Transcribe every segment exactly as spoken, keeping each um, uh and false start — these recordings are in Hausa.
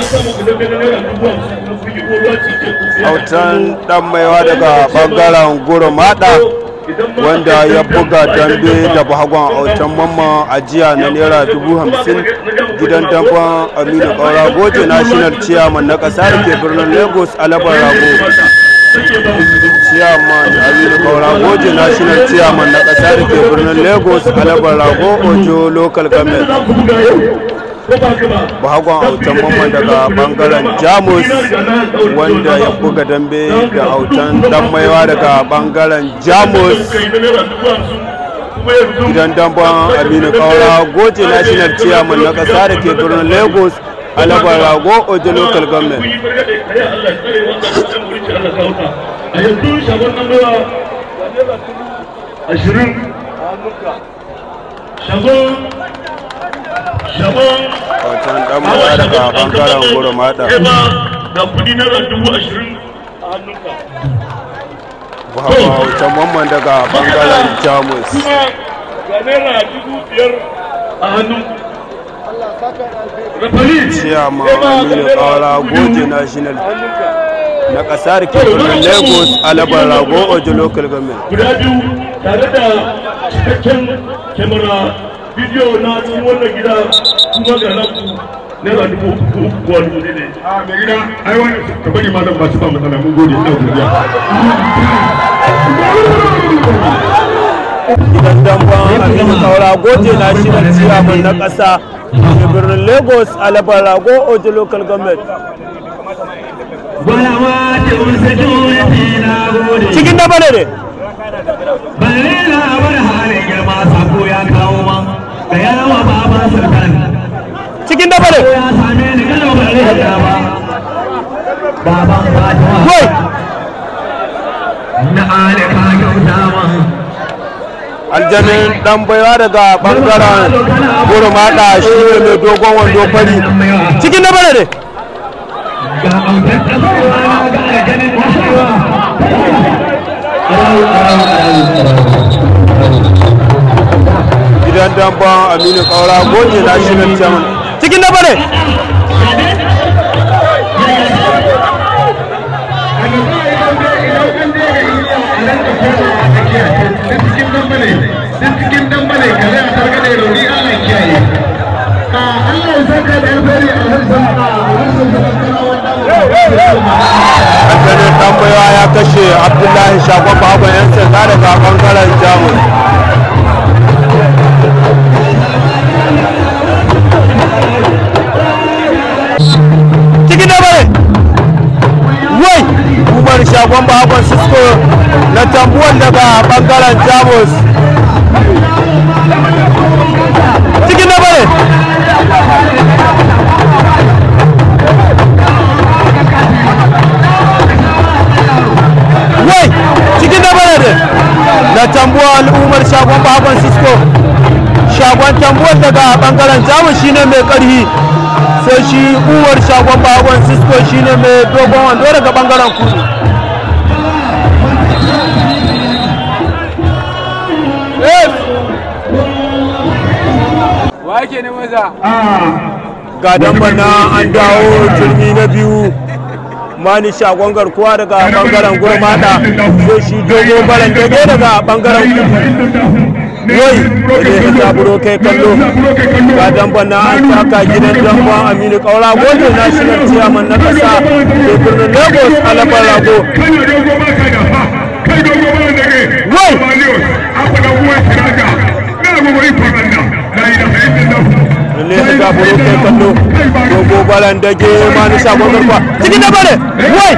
autan dan maiwa daga bangaren gurmada wanda ya buga dambe da bahagon autan mamma a jiya na naira dubu hamsin gidan damben Aminu Kaura Goje national chairman na kasa da ke birnin Lagos Alabar Rago. Chairman Aminu Kaura Goje national chairman na kasa da ke birnin Lagos Alabar Rago Ojo local government. Bahagon autan mamman daga bangaren Jamus wanda ya buga dambe da autan dan maiwa daga bangaren Jamus gidan damben Aminu Kaura Goje national chairman na kasa da ke birnin Lagos Alabar Rago Ojo local government. Autan dan maiwa daga bangaren gurmada da kudi na dubu ashirin a hannunka. Bahagon autan mamman daga bangaren Jamus ga naira dubu biyar a hannunku. Chairman Aminu Kaura Goje national na kasar ke birnin Lagos Alabar Rago Ojo local government. Guda biyu tare da cikakken kyamara bidiyo na cikin wannan gida kuma ga naku naira dubu uku uku wani ne. A mai gida ai wani ka bari ma zan ba su ba matsala mun gode ina godiya. Gidan damben Aminu Kaura Goje national chairman na kasa ke birnin Lagos Alabar Rago Ojo local government. Cikin daba ne ne? Cikin daba ne? Wai! Aljanin dan baiwa daga bangaren gurmada shi ne mai dogon wando fari. Cikin daba ne ne? Gidan damben Aminu Kaura Goje national chairman. Cikin daba ne? Aljanin dan baiwa ya kashe Abdullahi Shagon Bahagon yan sanda daga bangaren Jamus. Cikin da bare wai Umar Shagon Bahagon Cisco na tambuwan daga bangaren Jamus. Cikin da bare wai cikin da bare na tambuwan Umar Shagon Bahagon Cisco. Shagon tambuwan daga bangaren Jamus shine mai karhi, sai shi Umar Shagon Bahagon Cisco shine mai dogon wando daga bangaren kudu. Wake ne maza? Ga damba na an dawo turmi na biyu. Mani Shagon garkuwa daga bangaren gurmada, sai shi dogo baran dage daga bangaren kudu. Wai da ya zaburo kai kallo ga damban na an taka gidan damban Aminu Kaura Goje national chairman na kasa ke birnin Lagos Alabar Rago. Wai lalle ya zaburo kai kallo dogo balan dage Mani Shagon garkuwa cikin da bare wai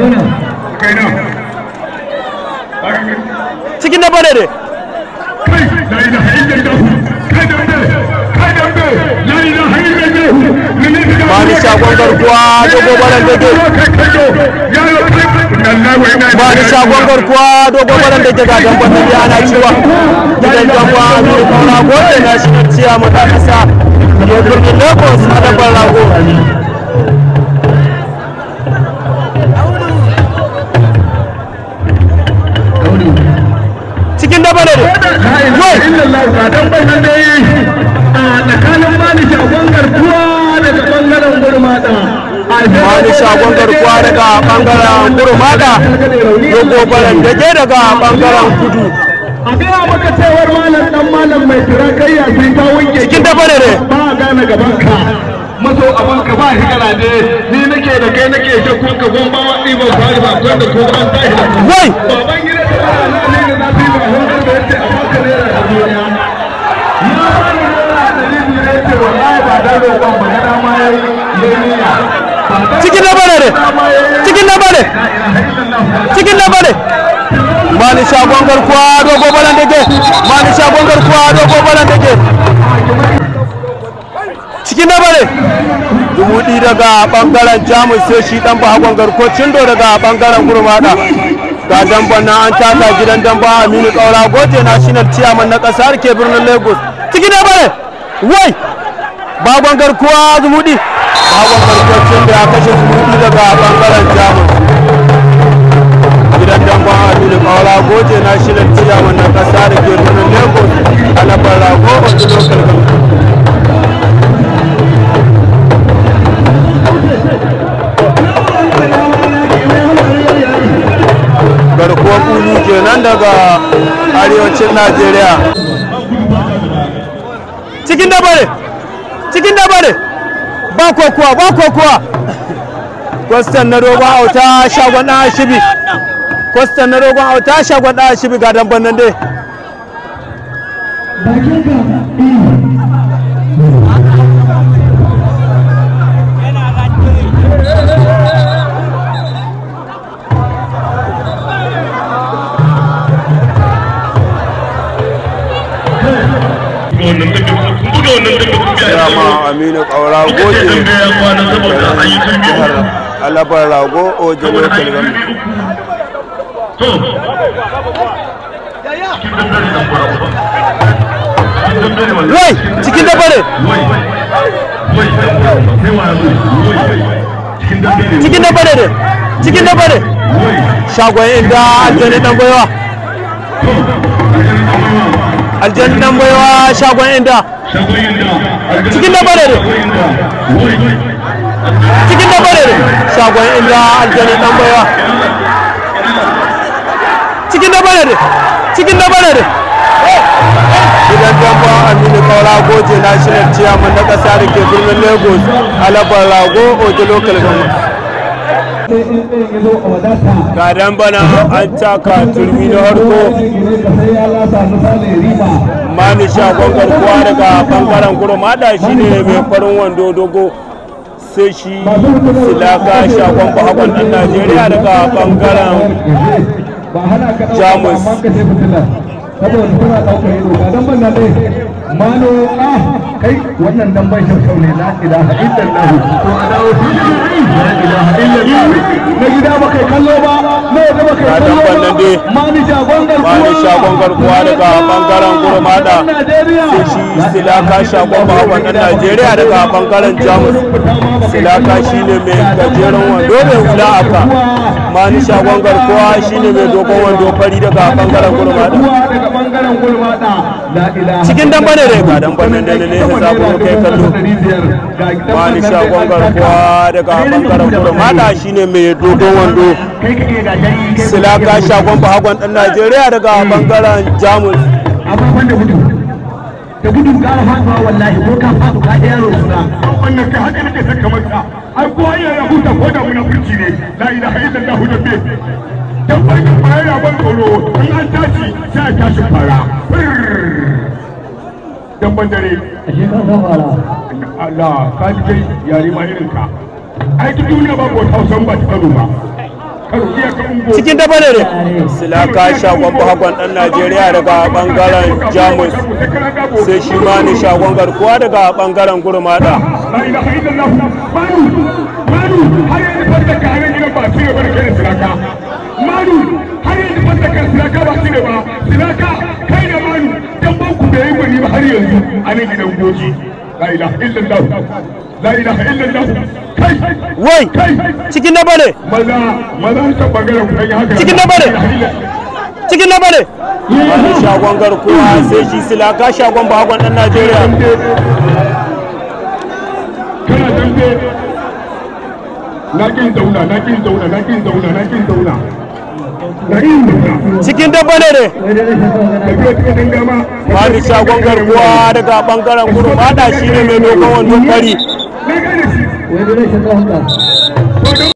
cikin da bare ne. Mani Shagon garkuwa dogo balan dage Mani Shagon garkuwa dogo balan dage ga damban nan ya ana ciwa gidan damban Aminu Kaura Goje national chairman na kasa ke birnin Lagos Alabar Rago. Cikin daba ne tsakanin Mani Shagon garkuwa daga bangaren gurmada wani shagon garkuwa daga bangaren gurmada dogo baran dage daga bangaren kudu a gaya maka cewar malam dan malam mai tura kai ya fi ka wanke cikin dabare ne ba a gane gaban ka maso abin ka ba shi kana ne ni nake da kai nake shakkun ka gomba wa ɗiban kwari ba kwan da ko an tashi wai baban gida da ba na ne da zafi ba hon da yace a baka ne da duniya ya ba ni da dalili ne ce wallahi ba da roƙon ba da ma yayi niyya cikin dabare ne cikin dabare cikin dabare mani shagon garkuwa dogo balan dake mani shagon garkuwa dogo balan dake cikin dabare dumudi daga bangaren jamus sai shi dan bahagon garkuwa cindo daga bangaren gurmada ga damban na an taka gidan damban Aminu Kaura Goje national chairman na kasar ke birnin Lagos cikin dabare wai bagon garkuwa dumudi bagon garkuwa cindo ya kashe dumudi daga bangaren jamus gidan damban Aminu Kaura Goje national chairman na kasar ke birnin Lagos alabar rago wato local government garkuwa kulu kenan daga arewacin Najeriya cikin dabare cikin dabare ba kokowa ba kokowa kwastan na rogon auta shagon ɗan shibi kwastan na rogon auta shagon ɗan shibi ga damban nan dai Dama Aminu Kaura Goje jihar Alabar Rago Oje local government. Wai cikin dabare cikin dabare ne cikin dabare shagon inda aljani dan baiwa aljani dan baiwa shagon inda cikin dabare ne cikin dabare ne shagon inda aljani dan baiwa cikin dabare ne cikin dabare ne gidan damba Aminu Kaura Goje national chairman na kasa da ke birnin Lagos alabar rago Oje local government. Ga dambana an taka turmi na harko mani shagon garkuwa daga bangaren gurmada shine mai farin wando dogo sai shi silaka shagon bahagon ɗan Najeriya daga bangaren Jamus. saboda suna ɗaukar ido ga dan banna dai mano ah kai wannan dan ban shau ne la ilaha illallah to a dawo la ilaha illallah na gida ba kai kallo ba ne da ba kai kallo ba mani shagon garkuwa mani shagon garkuwa daga bangaren gurmada sai shi silaka shagon bahagon ɗan Najeriya daga bangaren Jamus. Silaka shine mai gajeren wando mai hula aka mani shagon garkuwa shine mai dogon wando fari daga bangaren gurmada cikin damba ne ga damba ne da ne za ku kai kallo mani shagon garkuwa daga bangaren gurmada shine mai dogon wando silaka shagon bahagon ɗan Najeriya daga bangaren Jamus. da gudun gara faduwa wallahi ko ka fadu ka da yaro suna wannan kai haka nake saka maka ai ko ya huta ko da munafurci ne la ilaha illallah da be dan barkin fara ya ban tsoro in an tashi sai a tashi fara dan bandare ashe ka san fara Allah ka ji kai yari ma irin ka ai ta duniya ba ko tausan ba ta karo ba cikin dabare ne silaka shagon bahagon ɗan Najeriya daga bangaren Jamus sai shi ma ni shagon garkuwa daga bangaren gurmada la ilaha illallah wai cikin dabare maza maza ta bangaren ku haka cikin dabare cikin dabare wani shagon garkuwa sai shi silaka shagon bahagon ɗan Najeriya kana dambe na kin zauna na kin zauna na kin zauna na kin zauna na kin zauna cikin dabba ne ne Mani Shagon Garkuwa daga bangaren Gurmada shi ne mai dogon wandon fari.